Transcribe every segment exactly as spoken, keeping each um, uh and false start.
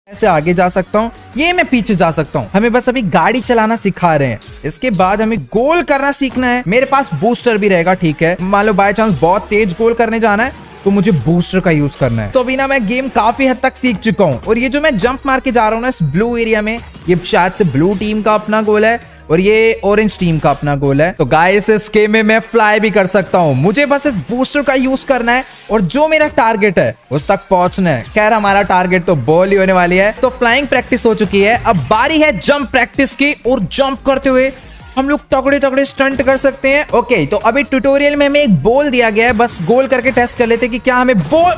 ऐसे आगे जा सकता हूँ, ये मैं पीछे जा सकता हूँ। हमें बस अभी गाड़ी चलाना सिखा रहे हैं, इसके बाद हमें गोल करना सीखना है। मेरे पास बूस्टर भी रहेगा, ठीक है। मान लो बाय चांस बहुत तेज गोल करने जाना है तो मुझे बूस्टर का यूज करना है। तो अभी ना मैं गेम काफी हद तक सीख चुका हूँ। और ये जो मैं जंप मार के जा रहा हूँ ना इस ब्लू एरिया में, ये शायद से ब्लू टीम का अपना गोल है और ये ऑरेंज टीम का अपना गोल है। तो गाइस इस गेम में मैं फ्लाई भी कर सकता हूँ। मुझे बस इस बूस्टर का यूज करना है और जो मेरा टारगेट है उस तक पहुंचना है। खैर हमारा टारगेट तो बॉल ही होने वाली है। तो फ्लाइंग प्रैक्टिस हो चुकी है, अब बारी है जंप प्रैक्टिस की। और जंप करते हुए हम लोग तगड़े तगड़े स्टंट कर सकते हैं। ओके तो अभी ट्यूटोरियल में हमें एक बॉल दिया गया है, बस गोल करके टेस्ट कर लेते हैं कि क्या हमें बॉल।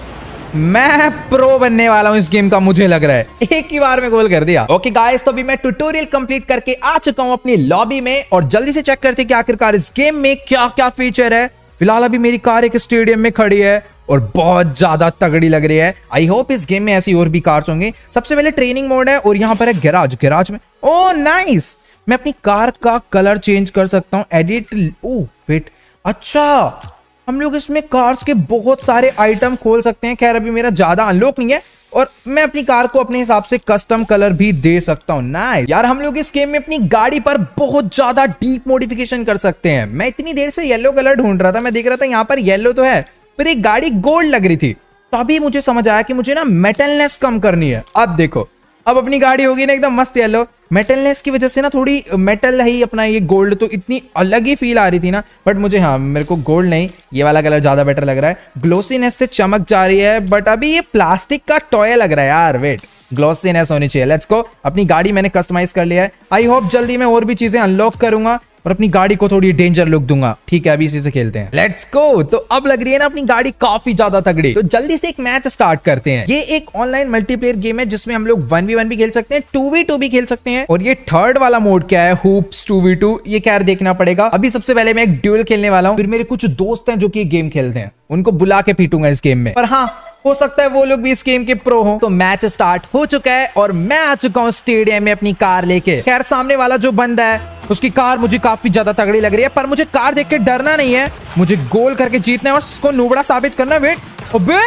मैं प्रो बनने वाला हूं इस गेम का, मुझे लग रहा है। एक ही बार में गोल कर दिया। ओके गाइस तो अभी मैं ट्यूटोरियल कंप्लीट करके आ चुका हूं अपनी लॉबी में और जल्दी से चेक करते हैं कि आखिरकार इस गेम में क्या क्या फीचर है। फिलहाल अभी मेरी कार एक स्टेडियम में खड़ी है और बहुत ज्यादा तगड़ी लग रही है। आई होप इस गेम में ऐसी और भी कार्स होंगी। सबसे पहले ट्रेनिंग मोड है और यहाँ पर है गैराज। गैराज में ओ नाइस, मैं अपनी कार का कलर चेंज कर सकता हूँ। एडिट, ओ वेट, अच्छा हम लोग इसमें कार्स के बहुत सारे आइटम खोल सकते हैं। खैर अभी मेरा ज्यादा अनलॉक नहीं है और मैं अपनी कार को अपने हिसाब से कस्टम कलर भी दे सकता हूँ। नाइस यार, हम लोग इस गेम में अपनी गाड़ी पर बहुत ज्यादा डीप मॉडिफिकेशन कर सकते हैं। मैं इतनी देर से येलो कलर ढूंढ रहा था, मैं देख रहा था यहाँ पर येलो तो है पर एक गाड़ी गोल्ड लग रही थी। तो अभी मुझे समझ आया कि मुझे ना मेटलनेस कम करनी है। अब देखो अब अपनी गाड़ी होगी ना एकदम मस्त येलो। मेटलनेस की वजह से ना थोड़ी मेटल ही अपना ये गोल्ड तो इतनी अलग ही फील आ रही थी ना। बट मुझे हाँ मेरे को गोल्ड नहीं, ये वाला कलर ज्यादा बेटर लग रहा है। ग्लोसीनेस से चमक जा रही है बट अभी ये प्लास्टिक का टॉय लग रहा है यार। वेट, ग्लोसीनेस होनी चाहिए। लेट्स गो, अपनी गाड़ी मैंने कस्टमाइज कर लिया है। आई होप जल्दी मैं और भी चीजें अनलॉक करूंगा और अपनी गाड़ी को थोड़ी डेंजर लुक दूंगा। ठीक है अभी इसी से खेलते हैं। Let's go. तो अब लग रही है ना अपनी गाड़ी काफी ज्यादा तगड़ी। तो जल्दी से एक मैच स्टार्ट करते हैं। ये एक ऑनलाइन मल्टीप्लेयर गेम है जिसमें हम लोग वन वी वन भी खेल सकते हैं, टू वी टू भी खेल सकते हैं। और ये थर्ड वाला मोड क्या है, हुप्स टू वी टू, ये क्या देखना पड़ेगा। अभी सबसे पहले मैं एक ड्यूल खेलने वाला हूँ, फिर मेरे कुछ दोस्त हैं जो कि गेम खेलते हैं, उनको बुला के पीटूंगा इस गेम में। पर हाँ हो सकता है वो लोग भी इस गेम के प्रो हो। तो मैच स्टार्ट हो चुका है और मैं आ चुका हूँ स्टेडियम में अपनी कार लेके। खैर सामने वाला जो बंदा है उसकी कार मुझे काफी ज्यादा तगड़ी लग रही है, पर मुझे कार देख के डरना नहीं है। मुझे गोल करके जीतना है और उसको नुबड़ा साबित करना है। वेट, अबे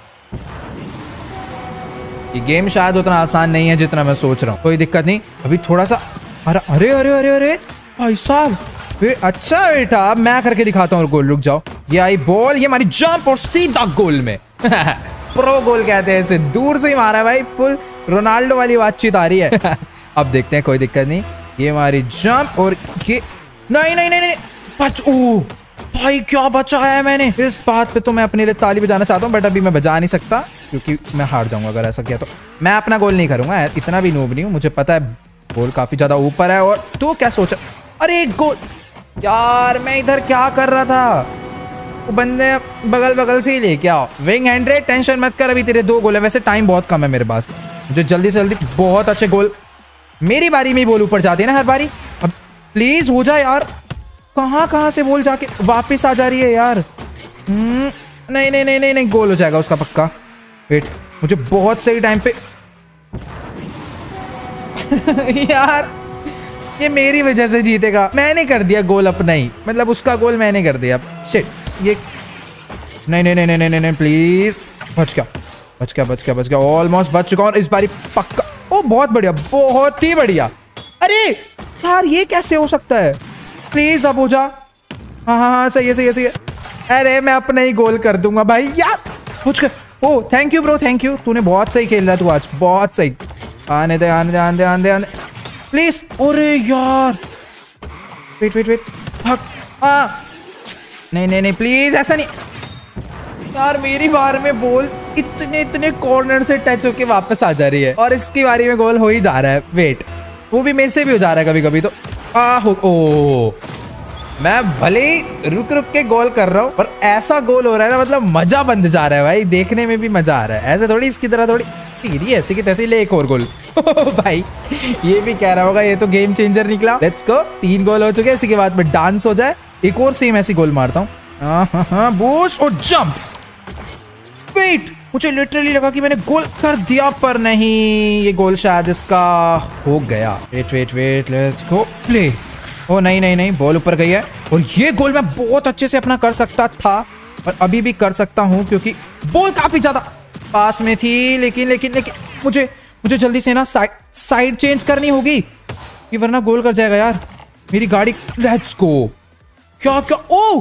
ये गेम शायद उतना आसान नहीं है जितना मैं सोच रहा हूँ। कोई दिक्कत नहीं, अभी थोड़ा सा। अरे अरे अरे अरे अरे भाई साहब, अच्छा बेटा अब मैं करके दिखाता हूँ। गोल, रुक जाओ। ये आई बॉल, ये हमारी जंप और सीधा गोल में। प्रो गोल कहते हैं इसे, दूर से ही मारा है भाई, फुल रोनाल्डो वाली बातचीत आ रही है। अब देखते हैं, कोई दिक्कत नहीं। ये हमारी जंप और ये नहीं नहीं नहीं नहीं बच, ओ भाई क्या बचाया है मैंने। इस बात पे तो मैं अपने लिए ताली बजाना चाहता हूँ बट अभी मैं बजा नहीं सकता क्योंकि मैं हार जाऊंगा अगर ऐसा किया तो। मैं अपना गोल नहीं करूंगा यार, इतना भी नूब नहीं हूँ। मुझे पता है गोल काफी ज्यादा ऊपर है। और तू क्या सोचा, अरे गोल यार, मैं इधर क्या कर रहा था। वो बंदे बगल बगल से ही लेके आओ। विंग हंड्रेड, टेंशन मत कर, अभी तेरे दो गोल है। वैसे टाइम बहुत कम है मेरे पास, मुझे जल्दी से जल्दी। बहुत अच्छे गोल, मेरी बारी में ही बॉल ऊपर जाती है ना हर बारी। अब प्लीज हो जाए यार। कहाँ कहाँ से बॉल जाके वापस आ जा रही है यार। नहीं नहीं नहीं नहीं नहीं गोल हो जाएगा उसका पक्का। वेट, मुझे बहुत सही टाइम पे यार ये मेरी वजह से जीतेगा। मैंने कर दिया गोल अपना ही, मतलब उसका गोल मैंने कर दिया। शिट, ये नहीं नहीं नहीं नहीं नहीं नहीं प्लीज। बच गया बच गया बच गया बच गया, ऑलमोस्ट बच चुका हूँ इस बारी पक्का। ओ बहुत बढ़िया, बहुत ही बढ़िया। अरे यार ये कैसे हो सकता है, प्लीज अब हो जा। हाँ हाँ हाँ सही है सही है सही है। अरे मैं अपना ही गोल कर दूंगा भाई यार। बच गया। ओ thank you bro, thank you, तूने बहुत सही खेल रहा तू आज, बहुत सही। आने दे आने दे आने दे आने दे आने प्लीज। अरे यार वेट वेट वेट, भाग। हाँ नहीं नहीं नहीं प्लीज, ऐसा नहीं यार। मेरी बार में बॉल इतने इतने कॉर्नर से टच होके वापस आ जा रही है और इसकी बारी में गोल हो ही जा रहा है। वेट, वो भी मेरे से भी हो जा रहा है कभी कभी तो। आ हो, ओ मैं भले ही रुक रुक के गोल कर रहा हूँ पर ऐसा गोल हो रहा है ना, मतलब मजा बंद जा रहा है भाई, देखने में भी मजा आ रहा है। ऐसे थोड़ी इसकी तरह थोड़ी ऐसे की तैसे ले एक और गोल। भाई ये भी कह रहा होगा ये तो गेम चेंजर निकला। लेट्स गो, तीन गोल हो चुके हैं। इसी के बाद में डांस हो जाए, एक और सेम ऐसी गोल मारता हूँ। बूस्ट और जंप। वेट, मुझे लिटरली लगा कि मैंने गोल कर दिया पर नहीं, ये गोल शायद इसका हो गया। Wait wait wait, let's go play. ओ नहीं नहीं नहीं, बॉल ऊपर गई है और ये गोल मैं बहुत अच्छे से अपना कर सकता था और अभी भी कर सकता हूँ क्योंकि बॉल काफी ज्यादा पास में थी। लेकिन लेकिन लेकिन मुझे मुझे जल्दी से ना साइड साइड चेंज करनी होगी, ये वरना गोल कर जाएगा यार मेरी गाड़ी। Let's go. क्या क्या ओ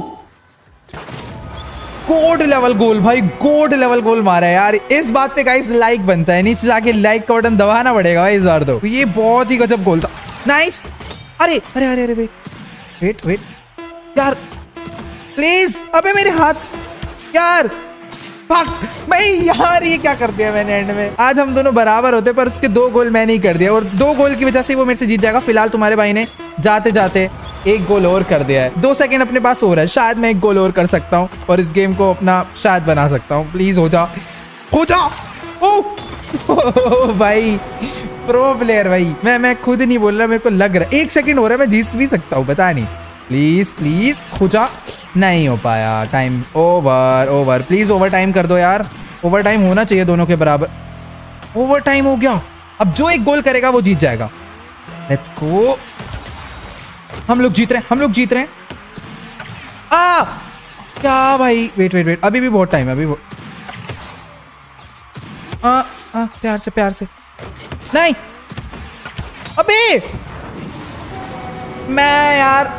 गोल्ड लेवल गोल भाई, गोल्ड लेवल गोल मारा है यार। इस बात पे गाइस लाइक बनता है, नीचे जाके लाइक का बटन दबाना पड़ेगा भाई इस बार तो। ये बहुत ही गजब गोल था। नाइस। अरे अरे अरे अरे वेट वेट वेट यार प्लीज। अबे मेरे हाथ यार, भाग भाई यार, ये क्या कर दिया मैंने एंड में। आज हम दोनों बराबर होते पर उसके दो गोल मैंने ही कर दिया, और दो गोल की वजह से वो मेरे से जीत जाएगा। फिलहाल तुम्हारे भाई ने जाते जाते एक गोल और कर दिया है। दो सेकंड अपने पास हो रहा है, शायद मैं एक गोल और कर सकता हूँ और इस गेम को अपना शायद बना सकता हूँ। प्लीज हो जा हो जा। ओ, ओ भाई प्रो प्लेयर भाई। मैं मैं खुद नहीं बोल रहा, मेरे को लग रहा है एक सेकंड हो रहा है, मैं जीत भी सकता हूँ, पता नहीं। प्लीज प्लीज हो जा। नहीं हो पाया, time over over. Please over time कर दो यार, ओवर टाइम होना चाहिए दोनों के बराबर। ओवर टाइम हो गया, अब जो एक गोल करेगा वो जीत जाएगा। Let's go. हम लोग जीत रहे हैं, हम लोग जीत रहे हैं। आ क्या भाई, वेट वेट वेट, अभी भी बहुत टाइम है, अभी बहुत। आ, आ, प्यार से प्यार से। नहीं अबे मैं यार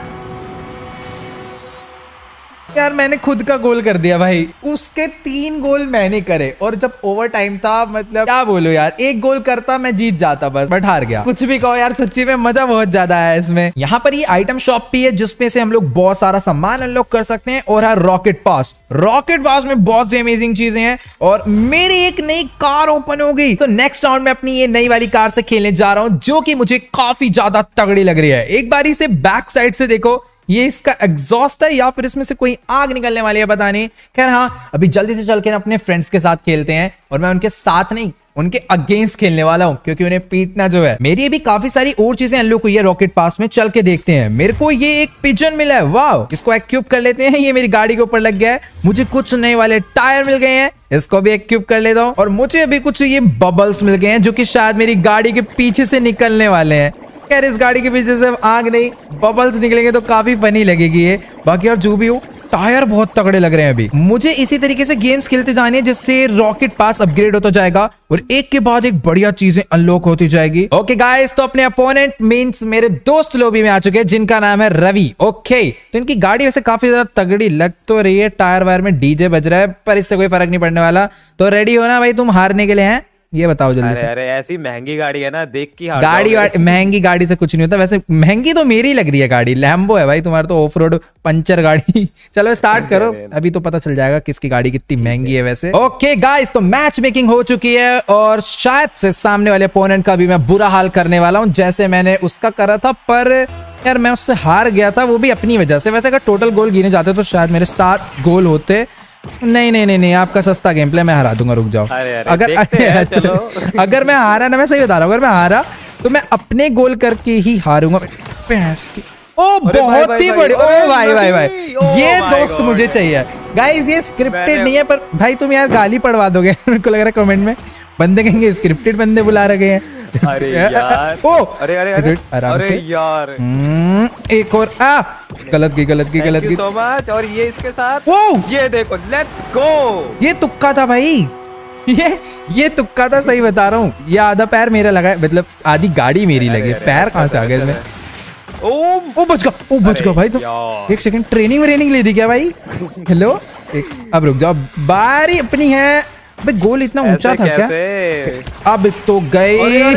यार मैंने खुद का गोल कर दिया भाई। उसके तीन गोल मैंने करे और जब ओवर टाइम था, मतलब क्या बोलो यार, एक गोल करता मैं जीत जाता बस, बट हार गया। कुछ भी कहो यार, सच्ची में मजा बहुत ज्यादा आया इसमें। यहाँ पर ये आइटम शॉप भी है जिसमें से हम लोग बहुत सारा सामान अनलॉक कर सकते हैं, और है रॉकेट पास। रॉकेट पास में बहुत सी अमेजिंग चीजें हैं, और मेरी एक नई कार ओपन हो गई। तो नेक्स्ट राउंड में अपनी ये नई वाली कार से खेलने जा रहा हूँ, जो कि मुझे काफी ज्यादा तगड़ी लग रही है। एक बारी से बैक साइड से देखो, ये इसका एग्जॉस्ट है या फिर इसमें से कोई आग निकलने वाली है, पता नहीं। खैर हाँ, अभी जल्दी से चल के अपने फ्रेंड्स के साथ खेलते हैं, और मैं उनके साथ नहीं उनके अगेंस्ट खेलने वाला हूं, क्योंकि उन्हें पीटना जो है। मेरी भी काफी सारी और चीजें अनलॉक हुई है रॉकेट पास में, चल के देखते हैं। मेरे को ये एक पिजन मिला है, वाह, इसको एक्यूब कर लेते हैं। ये मेरी गाड़ी के ऊपर लग गया है। मुझे कुछ नए वाले टायर मिल गए हैं, इसको भी एक्यूब कर लेता हूँ। और मुझे अभी कुछ ये बबल्स मिल गए हैं, जो कि शायद मेरी गाड़ी के पीछे से निकलने वाले हैं। खैर इस गाड़ी के पीछे से आग नहीं, बबल्स निकलेंगे तो काफी फनी लगेगी ये। बाकी यार जो भी हो, टायर बहुत तगड़े लग रहे हैं अभी। मुझे इसी तरीके से गेम्स खेलते जाने हैं, जिससे रॉकेट पास अपग्रेड होता जाएगा और एक के बाद एक बढ़िया चीजें अनलॉक होती जाएगी। ओके गाइस, तो अपने अपोनेंट मींस मेरे दोस्त लॉबी में आ चुके हैं, जिनका नाम है रवि। ओके, तो इनकी गाड़ी वैसे काफी ज्यादा तगड़ी लग तो रही है। टायर वायर में डीजे बज रहा है, पर इससे कोई फर्क नहीं पड़ने वाला। तो रेडी हो ना भाई, तुम हारने के लिए हैं? ये बताओ जल्दी अरे से। अरे ऐसी महंगी गाड़ी है ना, देख की हार गाड़ी महंगी गाड़ी से कुछ नहीं होता। वैसे महंगी तो मेरी लग रही है गाड़ी, लैम्बो है भाई, तुम्हारा तो ऑफ रोड पंचर गाड़ी। चलो स्टार्ट करो, अभी तो पता चल जाएगा किसकी गाड़ी कितनी महंगी है वैसे। ओके गाइस, तो मैच मेकिंग हो चुकी है, और शायद से सामने वाले अपोनेंट का भी मैं बुरा हाल करने वाला हूँ, जैसे मैंने उसका करा था। पर यार मैं उससे हार गया था, वो भी अपनी वजह से। वैसे अगर टोटल गोल गिने जाते तो शायद मेरे सात गोल होते। नहीं नहीं नहीं नहीं, आपका सस्ता गेम प्ले, मैं हरा दूंगा, रुक जाओ। अरे अरे, अगर हैं, चलो। अगर मैं हारा ना, मैं सही बता रहा हूँ, अगर मैं हारा तो मैं अपने गोल करके ही हारूंगा। भैंस की ओ बहुत ही बड़ी, ओ भाई भाई भाई, ये दोस्त मुझे चाहिए गाइस। ये स्क्रिप्टेड नहीं है, पर भाई तुम यार गाली पढ़वा दोगे मेरे को लग रहा है कमेंट में। बंदे कहेंगे स्क्रिप्टेड बंदे बुला रखे हैं। अरे यार, ओ अरे अरे अरे आराम अरे से यार, एक और आ गलत की गलत की गलत की सो मच। और ये इसके साथ ओ ये देखो, लेट्स गो। ये तुक्का था भाई, ये ये तुक्का था, सही बता रहा हूँ। ये आधा पैर मेरा लगा है, मतलब आधी गाड़ी मेरी लगी, पैर कहाँ से आ गए इसमें। ओ ओ बच गया, ओ बच गया भाई। तो एक सेकंड, ट्रेनिंग व्रेनिंग ले दी क्या भाई? हेलो, अब रुक जाओ, बारी अपनी है। भाई गोल इतना ऊंचा था क्या? अब तो गए।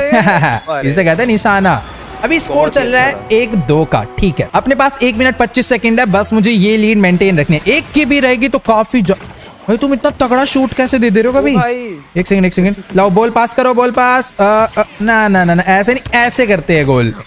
इसे कहते हैं निशाना। अभी स्कोर चल रहा है एक दो का, ठीक है। अपने पास एक मिनट पच्चीस सेकंड है, बस मुझे ये लीड मेंटेन रखनी है। एक की भी रहेगी तो काफी। भाई तुम इतना तगड़ा शूट कैसे दे दे रहे हो कभी? एक सेकंड एक सेकंड, लाओ बॉल पास करो, बॉल पास। आ, आ, ना ना ना ना, ऐसे नहीं, ऐसे करते हैं गोल।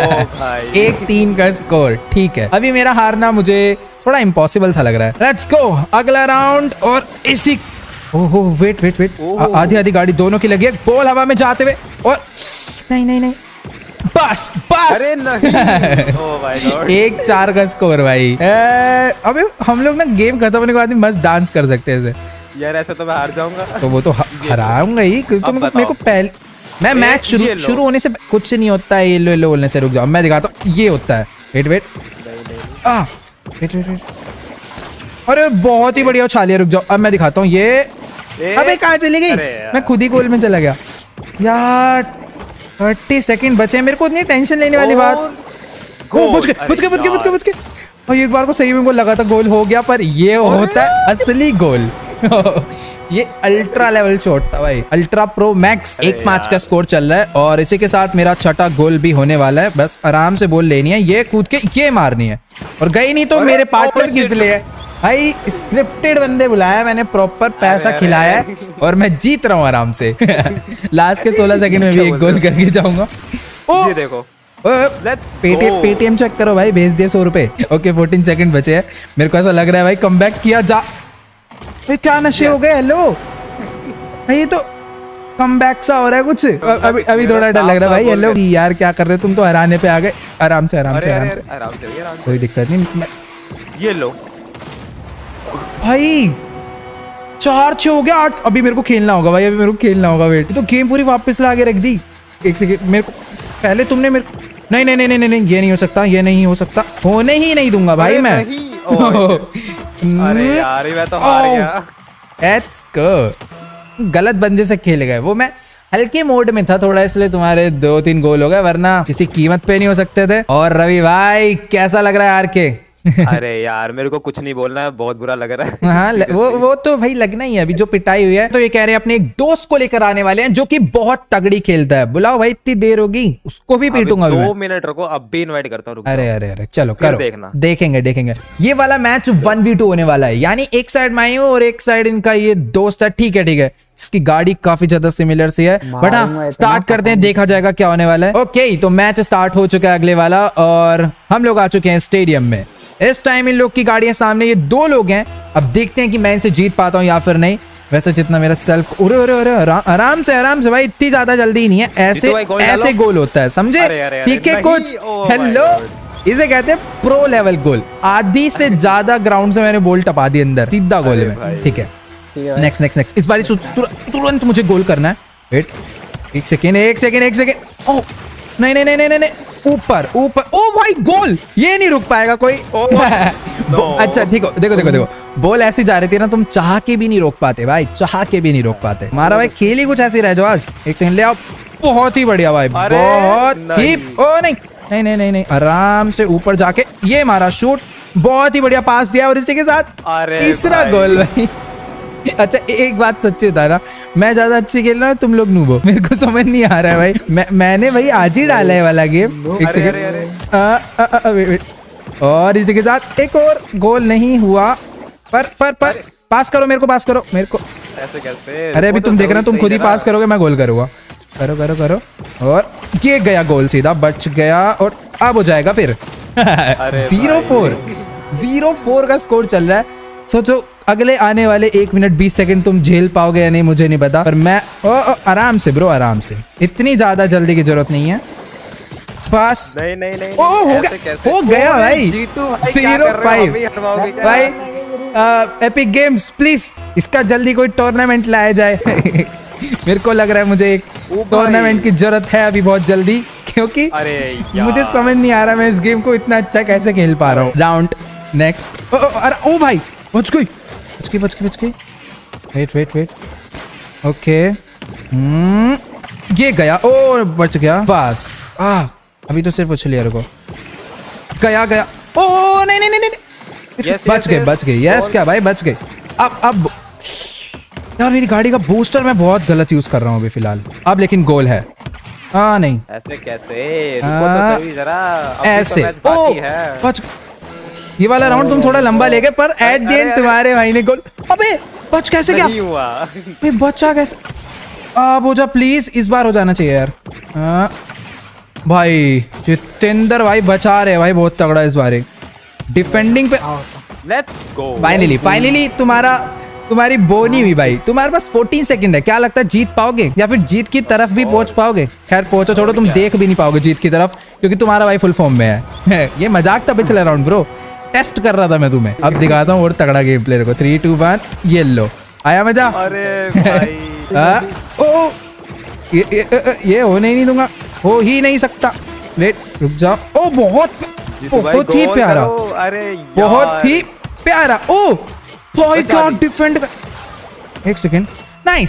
एक तीन का स्कोर, ठीक है। अभी मेरा हारना मुझे थोड़ा इम्पॉसिबल सा लग रहा है। लेट्स गो, अगला राउंड। और इसी ओहो वेट वेट वेट, आधी आधी गाड़ी दोनों की लगी है। बॉल हवा में जाते हुए, और नहीं नहीं नहीं, बस बस। अरे नहीं। ओह माय गॉड, एक चार का स्कोर भाई। अबे हम लोग ना गेम खत्म होने के बाद मस्त डांस कर सकते हैं ऐसे। यार ऐसे तो मैं हार जाऊंगा। तो वो तो हराऊंगा ही, क्योंकि मेरे को पहले मैं मैच शुरू शुरू होने से कुछ नहीं होता है। येलो येलो बोलने से, रुक जाओ मैं दिखाता हूँ। ये होता है, वेट वेट आ वेट वेट वेट, अरे बहुत ही बढ़िया उछालिया। रुक जाओ, अब मैं दिखाता हूँ। ये अबे कहाँ चली गई? मैं खुद ही गोल में चला गया। यार थर्टी सेकंड बचे, मेरे को इतनी टेंशन लेने वाली बात। ओ बच गए बच गए बच गए बच गए बच गए। और एक बार को सही में को लगा था गोल हो गया, पर ये होता है असली गोल। ये अल्ट्रा लेवल शॉट था भाई, अल्ट्रा प्रो मैक्स। एक मैच का स्कोर चल रहा है और इसी के साथ मेरा छठा गोल भी होने वाला है। बस आराम से बॉल लेनी है, ये कूद के ये मारनी है, और गई नहीं तो मेरे पार्टनर किस लिए भाई। स्क्रिप्टेड बंदे बुलाया मैंने, प्रॉपर पैसा खिलाया है और मैं जीत रहा हूँ आराम से। लास्ट के सोलह सेकंड में भी एक गोल करके जाऊंगा। ओ देखो पेटीएम पेटीएम चेक करो भाई, भेज दिए सौ रुपए। ओके फोर्टीन सेकंड बचे हैं, मेरे को ऐसा लग रहा है भाई कमबैक किया जा। भाई क्या नशे हो गए, हेलो भाई, ये तो कमबैक सा हो रहा है कुछ। अभी अभी थोड़ा डर लग रहा है भाई। हेलो यार क्या कर रहे हो तुम, तो हराने पे आ गए। आराम से आराम से आराम से आराम से, कोई दिक्कत नहीं। ये लो भाई चार छह हो गया, आठ। अभी मेरे को खेलना होगा भाई, अभी मेरे को खेलना होगा। वेट, तो गेम पूरी वापस ला के रख दी। एक सेकंड, मेरे को पहले तुमने मेरे को नहीं नहीं नहीं नहीं नहीं ये नहीं हो सकता, ये नहीं हो सकता, होने ही नहीं दूंगा भाई मैं। अरे यार मैं तो हार गया। Let's go। गलत बंदे से खेल गए, वो मैं हल्के मोड में था थोड़ा, इसलिए तुम्हारे दो तीन गोल हो गए, वरना किसी कीमत पे नहीं हो सकते थे। और रवि भाई कैसा लग रहा है हार के? अरे यार मेरे को कुछ नहीं बोलना है, बहुत बुरा लग रहा है। हाँ वो वो तो भाई लगना ही है, अभी जो पिटाई हुई है। तो ये कह रहे हैं अपने एक दोस्त को लेकर आने वाले हैं जो कि बहुत तगड़ी खेलता है। बुलाओ भाई, इतनी देर होगी, उसको भी पीटूंगा। दो मिनट रुको, अब भी इनवाइट करता हूँ। अरे अरे अरे चलो करो, देखना, देखेंगे देखेंगे। ये वाला मैच वन वी टू होने वाला है, यानी एक साइड मैं हूँ और एक साइड इनका ये दोस्त है। ठीक है ठीक है, जिसकी गाड़ी काफी ज्यादा सिमिलर सी है। बट हाँ स्टार्ट करते हैं, देखा जाएगा क्या होने वाला है। ओके तो मैच स्टार्ट हो चुका है अगले वाला, और हम लोग आ चुके हैं स्टेडियम में। इस टाइम इन लोग की गाड़ियां सामने, ये दो लोग हैं। अब देखते हैं कि मैं इनसे जीत पाता हूँ या फिर नहीं। वैसे जितना मेरा सेल्फ, अरे अरे अरे आराम से आराम से भाई, इतनी ज्यादा जल्दी नहीं है। ऐसे ऐसे गोल होता है, समझे? सीखे कुछ। हेलो, इसे कहते हैं प्रो लेवल गोल। आधी से ज्यादा ग्राउंड से मैंने बॉल टपा दी अंदर, सीधा गोल में। ठीक है, नेक्स्ट नेक्स्ट नेक्स्ट। इस बार तुरंत मुझे गोल करना है। वेट, एक सेकेंड एक सेकेंड एक सेकेंड। ओह नहीं नहीं नहीं नहीं नहीं, ऊपर ऊपर। ओ भाई गोल, ये नहीं रुक पाएगा कोई। अच्छा ठीक हो, देखो देखो देखो, बॉल ऐसी जा रही थी ना, तुम चाह के भी नहीं रोक पाते भाई, चाह के भी नहीं रोक पाते। हमारा भाई खेल ही कुछ ऐसी रह जाओ आज। एक सेकंड ले आओ, बहुत ही बढ़िया भाई, बहुत ही। ओ नहीं नहीं नहीं नहीं नहीं, आराम से ऊपर जाके ये मारा शूट, बहुत ही बढ़िया पास दिया, और इसी के साथ तीसरा गोल भाई। अच्छा एक बात सच्ची बता रहा, मैं ज्यादा अच्छी खेल रहा हूँ, तुम लोग नूबो, मेरे को समझ नहीं आ रहा है भाई। मैं मैंने भाई आज ही डाला है वाला गेम। एक सेकंड, और इसी के साथ एक और गोल नहीं हुआ, पर पर पर पास करो मेरे को, पास करो मेरे को। ऐसे कैसे? अरे अभी तुम देख रहे हो, तुम खुद ही पास करोगे, मैं गोल करूंगा। करो करो करो, और ये गया गोल, सीधा बच गया, और अब हो जाएगा फिर। जीरो फोर जीरो फोर का स्कोर चल रहा है। सोचो अगले आने वाले एक मिनट बीस सेकंड तुम झेल पाओगे या नहीं, मुझे नहीं पता, पर मैं ओ, ओ, आराम से ब्रो, आराम से, इतनी ज्यादा जल्दी की जरूरत नहीं है। पास नहीं नहीं नहीं, ओ हो गया, हो गया भाई। जीरो फाइव भाई। एपिक गेम्स प्लीज, इसका जल्दी कोई टूर्नामेंट लाया जाए। मेरे को लग रहा है मुझे एक टूर्नामेंट की जरूरत है अभी बहुत जल्दी, क्योंकि मुझे समझ नहीं आ रहा मैं इस गेम को इतना अच्छा कैसे खेल पा रहा हूँ। Round next. ओ, ओ भाई बच गई बच गई बच गई बच गई। Wait wait wait, okay hmm ये गया, ओ बच गया बस। आ अभी तो सिर्फ उछलिया, रुको, गया गया। ओ नहीं नहीं नहीं नहीं, बच गए बच गए। यस क्या भाई, बच गए। अब अब यार मेरी गाड़ी का बूस्टर मैं बहुत गलत यूज कर रहा हूँ अभी फिलहाल। अब लेकिन गोल है। हाँ नहीं ऐसे कैसे, तो सही जरा, ऐसे। ओ बच, ये वाला राउंड तुम थोड़ा लंबा ले गए, पर एट द एंड तुम्हारे भाई ने गोल। अबे बच कैसे गया? नहीं हुआ भाई, बचा कैसे? अब हो जा प्लीज, इस बार हो जाना चाहिए यार। आ, भाई जितेंद्र भाई बचा रहे भाई, बहुत तगड़ा इस बार। डिफेंडिंग पे लेट्स गो। फाइनली फाइनली तुम्हारा तुम्हारी बोनी हुई भाई। तुम्हारे पास चौदह सेकंड है, क्या लगता है जीत पाओगे या फिर जीत की तरफ भी पहुंच पाओगे? खैर पहुंचो, छोड़ो, तुम देख भी नहीं पाओगे जीत की तरफ, क्योंकि तुम्हारा भाई फुल फॉर्म में है। ये मजाक था पिछले राउंड ब्रो, टेस्ट कर रहा था मैं तुम्हें। अब दिखाता हूँ और तगड़ा गेम प्ले को। थ्री टू वन, ये लो, आया मजा? अरे भाई आ, ओ ये, ये, ये होने ही नहीं दूंगा, हो ही नहीं सकता। वेट रुक जाओ। ओ बहुत बहुत ही प्यारा, अरे बहुत ही प्यारा। ओ भाई क्या डिफेंड कर, एक सेकेंड, नाइस।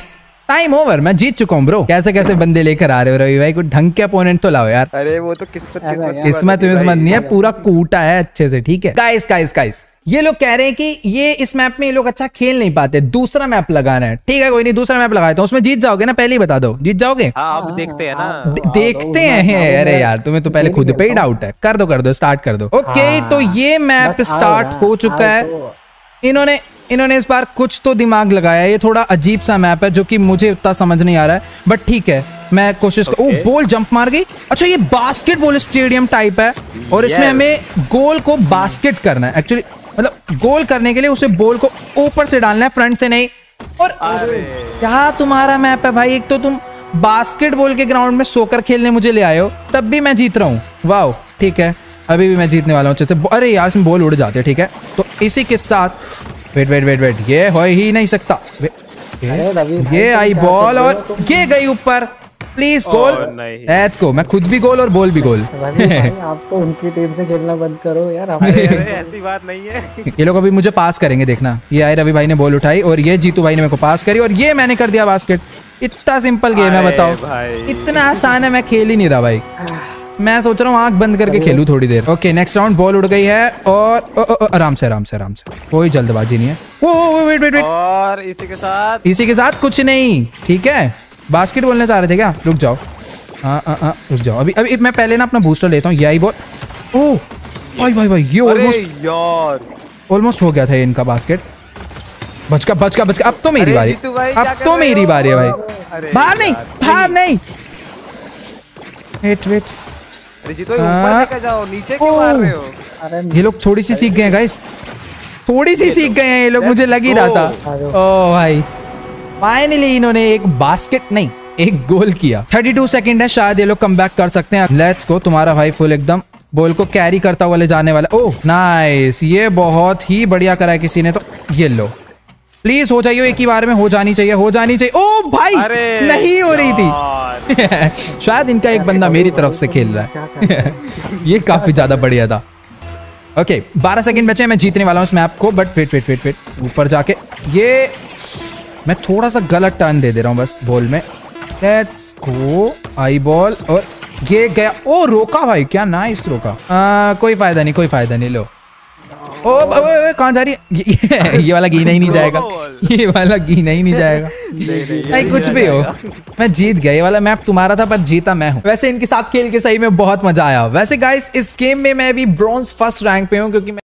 टाइम ओवर, मैं जीत चुका हूँ ब्रो। कैसे कैसे बंदे लेकर आ रहे हो रवि भाई, कुछ ढंग के अपोनेंट तो लाओ यार। अरे वो तो किस्मत किस्मत किस्मत विस्मत नहीं है, पूरा कूटा है अच्छे से, ठीक है। गाइस गाइस गाइस ये लोग कह रहे हैं कि ये इस मैप में ये लोग अच्छा खेल नहीं पाते, दूसरा मैप लगाना है। ठीक है कोई नहीं, दूसरा मैप लगाता हूँ, उसमें जीत जाओगे ना, पहले ही बता दो, जीत जाओगे। हाँ अब देखते हैं ना। दे- देखते हैं। अरे यार तुम्हें तो पहले खुद पे ही डाउट है। कर दो कर दो, स्टार्ट कर दो। ओके तो ये मैप स्टार्ट हो चुका है। इन्होंने इन्होंने इस बार कुछ तो दिमाग लगाया है। ये थोड़ा अजीब सा मैप है जो कि मुझे उतना समझ नहीं आ रहा है, बट ठीक है मैं कोशिश कर। ओ बॉल जंप मार गई। अच्छा ये बास्केटबॉल स्टेडियम टाइप है और इसमें Yes. हमें गोल को बास्केट करना है। एक्चुअली मतलब गोल करने के लिए उसे बॉल को ऊपर से डालना है, फ्रंट से नहीं। और क्या तुम्हारा मैप है भाई, एक तो तुम बास्केटबॉल के ग्राउंड में सोकर खेलने मुझे ले आए हो, तब भी मैं जीत रहा हूँ। वाह ठीक है, अभी भी मैं जीतने वाला हूँ अच्छे से। अरे यार इसमें बॉल उड़ जाते हैं, ठीक है। तो इसी के साथ वेट वेट वेट वेट ये हो ही नहीं सकता। ये, ये आई बॉल और ये गई ऊपर। Please goal, let's go. मैं खुद भी गोल और बॉल भी गोल। आप तो उनकी टीम से खेलना बंद करो यार। अरे अरे ऐसी बात नहीं है। ये लोग अभी मुझे पास करेंगे, देखना। ये आए रवि भाई ने बॉल उठाई और ये जीतू भाई ने मेरे को पास करी और ये मैंने कर दिया बास्केट। इतना सिंपल गेम है, बताओ। इतना आसान है, मैं खेल ही नहीं रहा भाई। मैं सोच रहा हूँ आंख बंद करके खेलूं थोड़ी देर। Okay next round. बॉल उड़ गई है और ओ, ओ, ओ, आराम से आराम से आराम से, कोई जल्दबाजी नहीं है। ओ वेट वेट वेट, और इसी के साथ इसी के साथ कुछ नहीं, ठीक है। बास्केट बोलने चाह रहे थे क्या? रुक जाओ, हाँ हाँ हाँ रुक जाओ। अभी अभी मैं पहले ना अपना बूस्टर लेता हूँ। यही बॉल। ओ भाई भाई भाई ये ऑलमोस्ट यार ऑलमोस्ट हो गया था इनका बास्केट। बचका बचका बचका। अब तो मेरी बारी, अब तो मेरी बारी है भाई। बाहर नहीं, बाहर नहीं। वेट वेट, अरे जीतो ऊपर लेकर जाओ, नीचे क्यों मार रहे हो? ये लोग थोड़ी सी सीख गए हैं गाइस, थोड़ी सी सीख गए हैं ये लोग, मुझे लग ही रहा था। ओ भाई फाइनली इन्होंने एक बास्केट नहीं एक गोल किया। बत्तीस सेकंड है, शायद ये लोग कमबैक कर सकते हैं। Let's go. तुम्हारा भाई फुल एकदम बॉल को कैरी करता हुआ ले जाने वाला। ओह नाइस, ये बहुत ही बढ़िया करा है किसी ने। तो ये लो प्लीज हो जाइए, एक ही बार में हो जानी चाहिए, हो जानी चाहिए। ओ भाई नहीं हो रही थी। शायद इनका एक बंदा मेरी तरफ से खेल रहा है। ये काफी ज्यादा बढ़िया था। ओके बारह सेकंड बचे, मैं जीतने वाला हूँ इस मैप को। But wait wait wait wait, ऊपर जाके ये मैं थोड़ा सा गलत टर्न दे दे रहा हूँ बस बॉल में। Let's go. आई बॉल और ये गया। ओ रोका भाई, क्या नाइस रोका। आ, कोई फायदा नहीं, कोई फायदा नहीं। लो ओ कहाँ जा रही है? ये, ये वाला गीना ही नहीं जाएगा, ये वाला गीना ही नहीं जाएगा। नहीं कुछ भी हो, मैं जीत गया। ये वाला मैप तुम्हारा था पर जीता मैं हूँ। वैसे इनके साथ खेल के सही में बहुत मजा आया। वैसे गाइस इस गेम में मैं भी ब्रॉन्ज फर्स्ट रैंक पे हूँ क्योंकि